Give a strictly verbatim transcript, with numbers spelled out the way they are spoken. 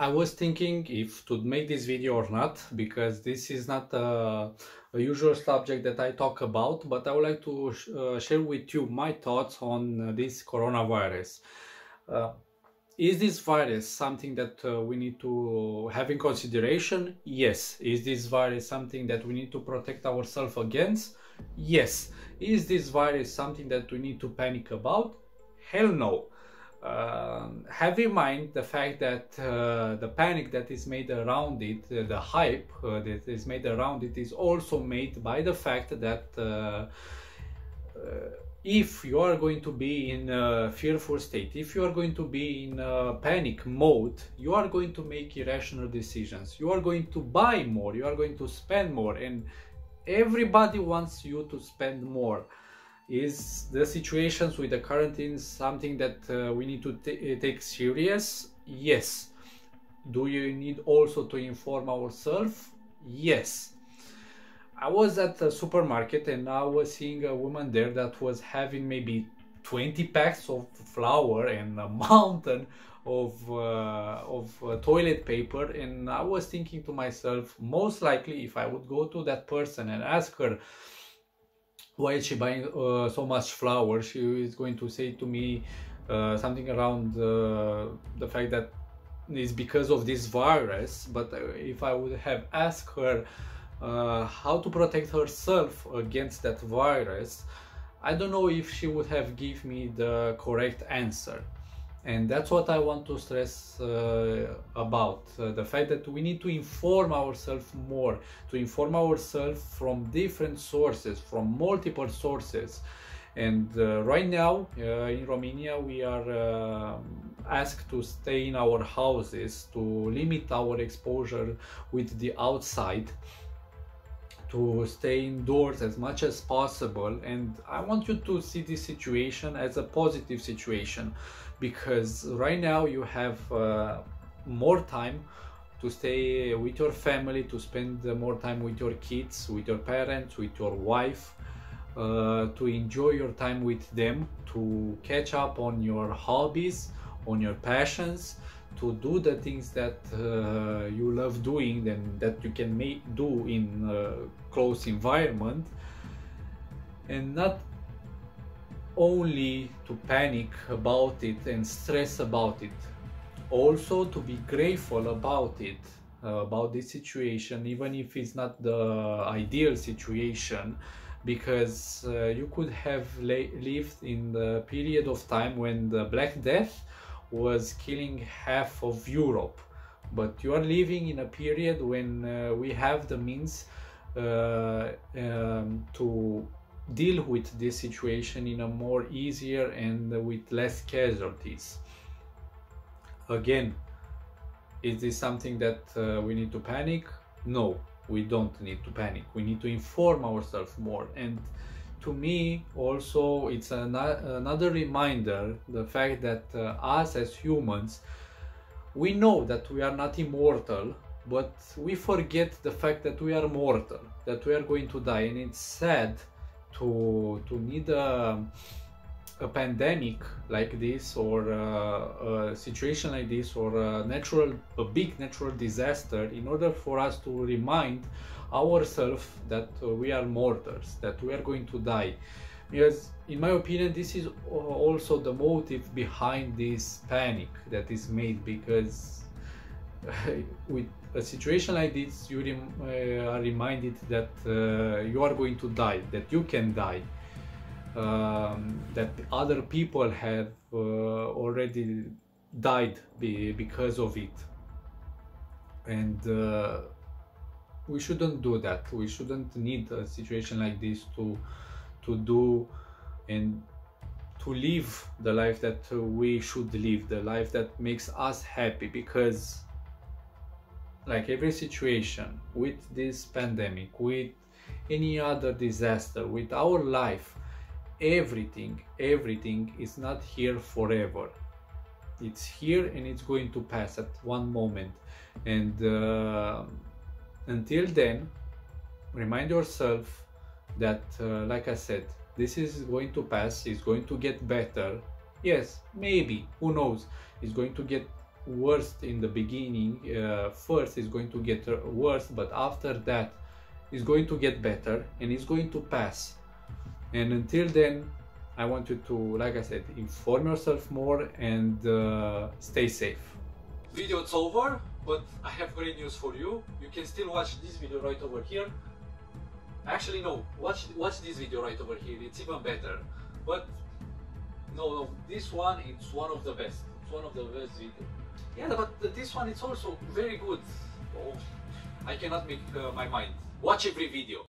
I was thinking if to make this video or not, because this is not a, a usual subject that I talk about, but I would like to sh uh, share with you my thoughts on uh, this coronavirus. Uh, is this virus something that uh, we need to have in consideration? Yes. Is this virus something that we need to protect ourselves against? Yes. Is this virus something that we need to panic about? Hell no. Uh, have in mind the fact that uh, the panic that is made around it, uh, the hype uh, that is made around it, is also made by the fact that uh, uh, if you are going to be in a fearful state, if you are going to be in a panic mode, you are going to make irrational decisions. You are going to buy more, you are going to spend more, and everybody wants you to spend more. Is the situations with the quarantine something that uh, we need to take serious? Yes. Do you need also to inform ourselves? Yes. I was at a supermarket and I was seeing a woman there that was having maybe twenty packs of flour and a mountain of, uh, of uh, toilet paper, and I was thinking to myself, most likely if I would go to that person and ask her why is she buying uh, so much flour, she is going to say to me uh, something around uh, the fact that it's because of this virus. But if I would have asked her uh, how to protect herself against that virus, I don't know if she would have given me the correct answer. And that's what I want to stress uh, about, uh, the fact that we need to inform ourselves more, to inform ourselves from different sources, from multiple sources. And uh, right now uh, in Romania we are uh, asked to stay in our houses, to limit our exposure with the outside, to stay indoors as much as possible. And I want you to see this situation as a positive situation, because right now you have uh, more time to stay with your family, to spend more time with your kids, with your parents, with your wife, uh, to enjoy your time with them, to catch up on your hobbies, on your passions, to do the things that uh, you love doing and that you can make do in a close environment, and not only to panic about it and stress about it, also to be grateful about it, uh, about this situation, even if it's not the ideal situation, because uh, you could have lived in the period of time when the Black Death was killing half of Europe, but you are living in a period when uh, we have the means uh, um, to deal with this situation in a more easier and with less casualties. Again, is this something that uh, we need to panic? No, we don't need to panic. We need to inform ourselves more. And to me also it's an another reminder, the fact that uh, us as humans, we know that we are not immortal, but we forget the fact that we are mortal, that we are going to die. And it's sad to to need a, a pandemic like this, or a, a situation like this, or a natural a big natural disaster, in order for us to remind ourselves that uh, we are mortals, that we are going to die. Because in my opinion this is also the motive behind this panic that is made, because with a situation like this you rem uh, are reminded that uh, you are going to die, that you can die, um, that other people have uh, already died be because of it. And uh, we shouldn't do that. We shouldn't need a situation like this to to do and to live the life that we should live, the life that makes us happy. Because like every situation, with this pandemic, with any other disaster, with our life, everything everything is not here forever. It's here and it's going to pass at one moment. And uh, until then, remind yourself that uh, like I said, this is going to pass, it's going to get better. Yes, maybe, who knows, it's going to get worst in the beginning. Uh, first it's going to get worse, but after that it's going to get better and it's going to pass. And until then, I want you to, like I said, inform yourself more and uh, stay safe. Video's over, but I have great news for you. You can still watch this video right over here. Actually, no, watch watch this video right over here. It's even better. But no, no, this one, it's one of the best. It's one of the best videos. Yeah, but this one, it's also very good. Oh, I cannot make uh, my mind. Watch every video.